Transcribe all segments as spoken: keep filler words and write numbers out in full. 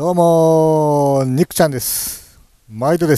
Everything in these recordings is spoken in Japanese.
どうもニクちゃんです。毎度です。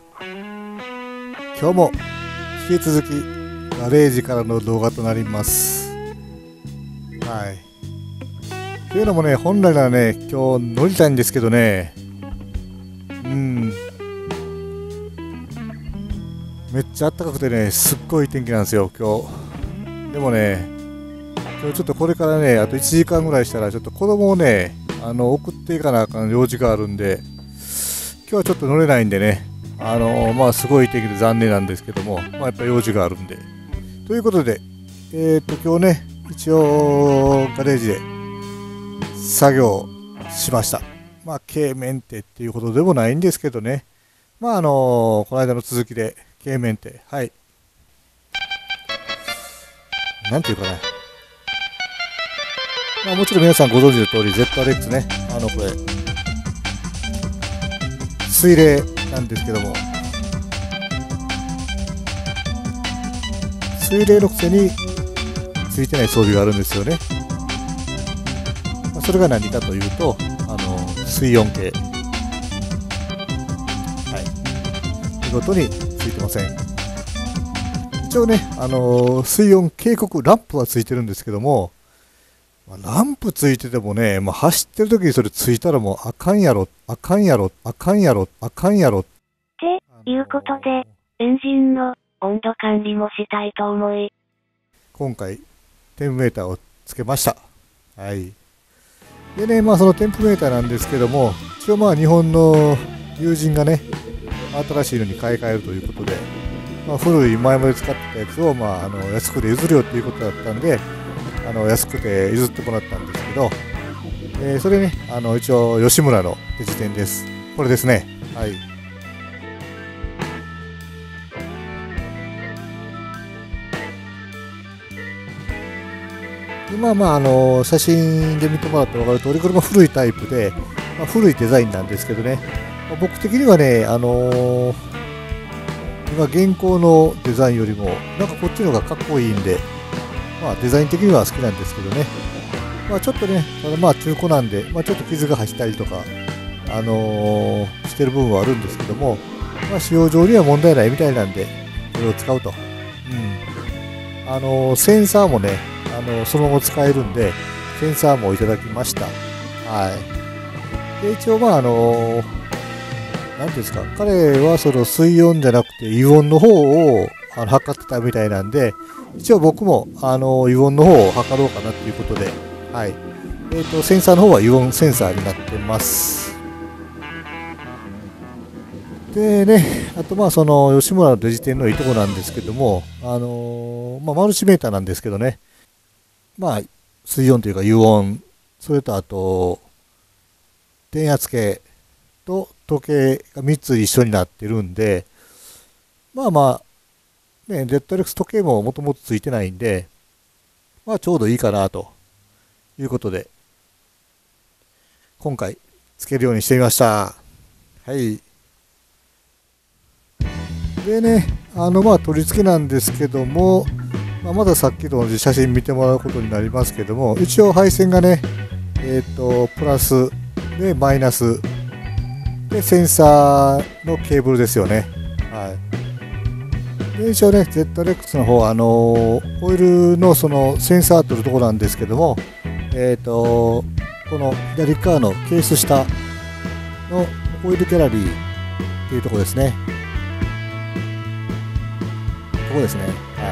今日も引き続きガレージからの動画となります。はい。というのもね、本来ならね、今日乗りたいんですけどね、うん、めっちゃ暖かくてね、すっごい天気なんですよ、今日。でもね、今日ちょっとこれからね、あといちじかんぐらいしたら、ちょっと子供をね、あの送っていかなあかん用事があるんで、今日はちょっと乗れないんでね、あのまあすごい天気で残念なんですけども、まあやっぱ用事があるんで。ということで、えっと今日ね、一応ガレージで作業しました。まあ軽メンテっていうことでもないんですけどね、まああのこの間の続きで軽メンテ、はい。なんていうかな。まあ、もちろん皆さんご存知の通り ゼットアールエックス ね、あのこれ水冷なんですけども、水冷のくせについてない装備があるんですよね。まあ、それが何かというと、あの水温計、はい、見事についてません。一応ね、あの水温警告ランプはついてるんですけども、ランプついててもね、まあ、走ってる時にそれついたらもうあかんやろ、あかんやろ、あかんやろ、あかんやろ。 っていうことで、エンジンの温度管理もしたいと思い、 今回、テンプメーターをつけました。はい。でね、まあそのテンプメーターなんですけども、一応まあ日本の友人がね、新しいのに買い替えるということで、まあ、古い前まで使ってたやつを、まあ、あの安くで譲るよっていうことだったんで、あの安くて譲ってもらったんですけど、えー、それね、あの一応吉村のデジテンです。これですね。はい。今まああの写真で見てもらって分かる通り、これも古いタイプで、まあ、古いデザインなんですけどね、まあ、僕的にはね、あのー、今現行のデザインよりもなんかこっちの方がかっこいいんで、まあデザイン的には好きなんですけどね。まあちょっとね、ただまあ中古なんで、まあちょっと傷が入ったりとか、あのー、してる部分はあるんですけども、まあ使用上には問題ないみたいなんで、これを使うと。うん。あのー、センサーもね、あのー、そのまま使えるんで、センサーもいただきました。はい。で、一応まああのー、なんていうんですか、彼はその水温じゃなくて油温の方をあの測ってたみたいなんで、一応僕もあの油温の方を測ろうかなということで、はい。えっと、センサーの方は油温センサーになってます。でね、あとまあその吉村のデジテンのいいとこなんですけども、あのー、まあマルチメーターなんですけどね、まあ水温というか油温、それとあと電圧計と時計がみっつ一緒になってるんで、まあまあ、ね、ゼットアールエックス 時計ももともとついてないんで、まあちょうどいいかなということで、今回つけるようにしてみました。はい。でね、あのまあ取り付けなんですけども、まあ、まださっきと同じ写真見てもらうことになりますけども、一応配線がね、えっと、プラスでマイナスでセンサーのケーブルですよね。はい。で一応ね、ゼットアールエックス の方はあのー、オイルのそのセンサー取るところなんですけども、えっと、この左側のケース下のオイルギャラリーっていうところですね。ここですね。はい。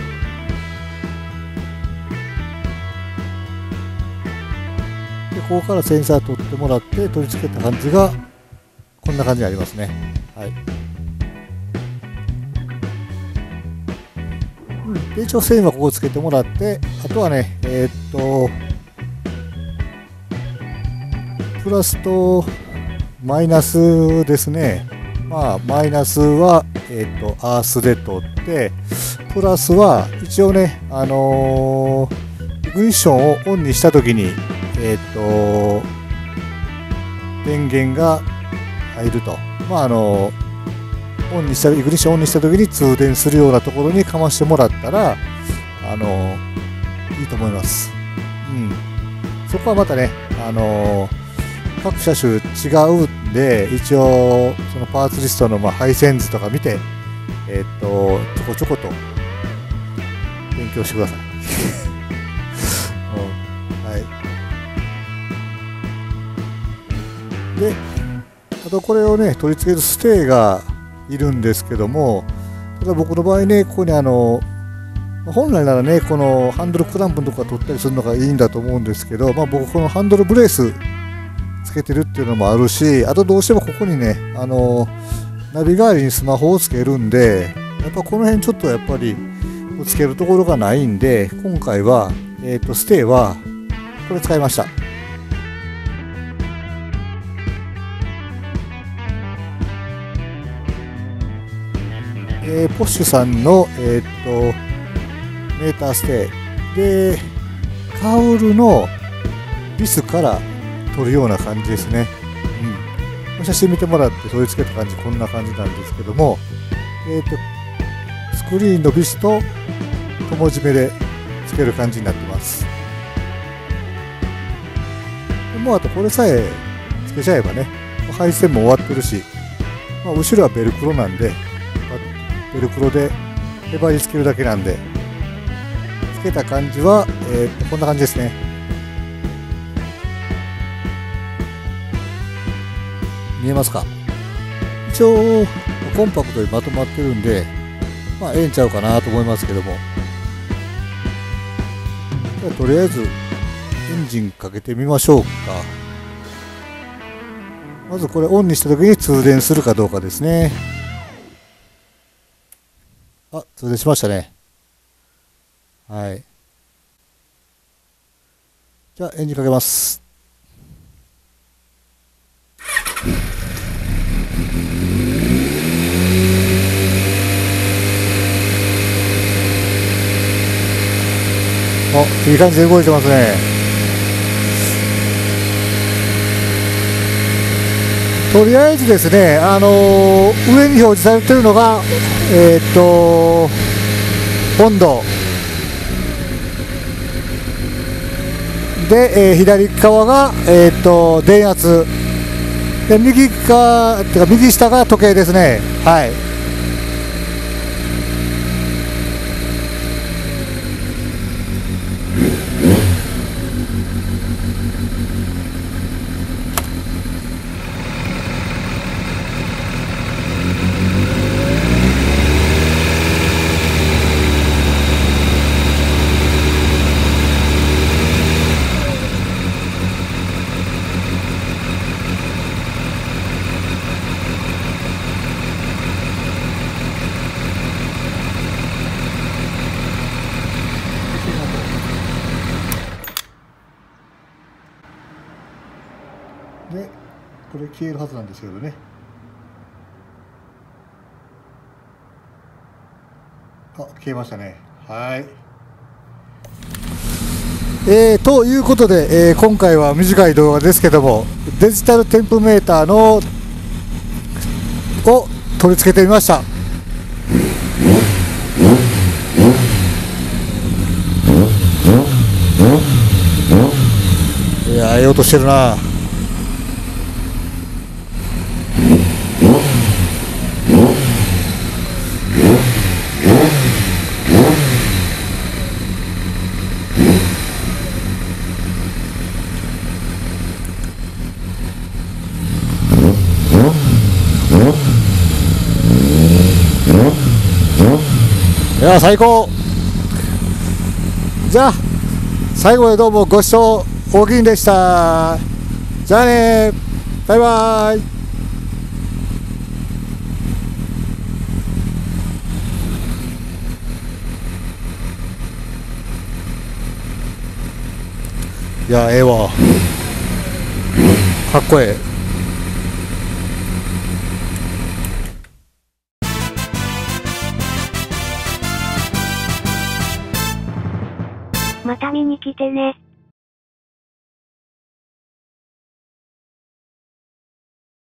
で、ここからセンサー取ってもらって取り付けた感じが、こんな感じになりますね。はい。うん、で一応線はここつけてもらって、あとはね、えー、っと、プラスとマイナスですね。まあ、マイナスは、えー、っと、アースで取って、プラスは一応ね、あのー、イグニッションをオンにしたときに、えー、っと、電源が入ると。まあ、あのー、オンにしたイグニッションオンにした時に通電するようなところにかましてもらったら、あのいいと思います。うん。そこはまたね、あの各車種違うんで、一応そのパーツリストのまあ配線図とか見て、えっとちょこちょこと勉強してください。うん、はい。で、あとこれをね取り付けるステーがいるんですけども、ただ僕の場合ね、ここにあの本来ならね、このハンドルクランプのところ取ったりするのがいいんだと思うんですけど、まあ、僕このハンドルブレースつけてるっていうのもあるし、あとどうしてもここにね、あのナビ代わりにスマホをつけるんで、やっぱこの辺ちょっとやっぱりつけるところがないんで、今回は、えーと、ステーはこれ使いました。えー、ポッシュさんの、えーとメーターステーで、カウルのビスから取るような感じですね。うん、写真見てもらって取り付けた感じ、こんな感じなんですけども、えーとスクリーンのビスと友締めでつける感じになってます。でもうあとこれさえつけちゃえばね、配線も終わってるし、まあ、後ろはベルクロなんで、ベルクロでへばりつけるだけなんで、つけた感じは、えー、こんな感じですね。見えますか？一応コンパクトにまとまってるんで、まあええんちゃうかなと思いますけども、じゃあとりあえずエンジンかけてみましょうか。まずこれオンにした時に通電するかどうかですね。あ、通電しましたね。はい。じゃあエンジンかけます。あ、いい感じで動いてますね。とりあえずですね、あのー、上に表示されてるのが、えー、っと温度で、えー、左側が、えー、っと電圧で、右側っていうか右下が時計ですね。はい。で、これ消えるはずなんですけどね。あ、消えましたね。はい。えー、ということで、えー、今回は短い動画ですけども、デジタルテンプメーターのを取り付けてみました。いやー、ええ音してるな。いや最高。じゃあ最後までどうもご視聴大きいんでした。じゃあね、バイバイ。いやええわ、かっこええ。 また見に来てね。